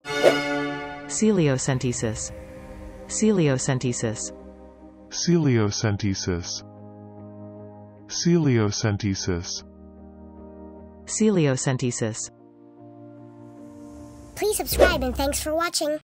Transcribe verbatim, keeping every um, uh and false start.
Celiocentesis. Celiocentesis. Celiocentesis. Celiocentesis. Celiocentesis. Please subscribe and thanks for watching.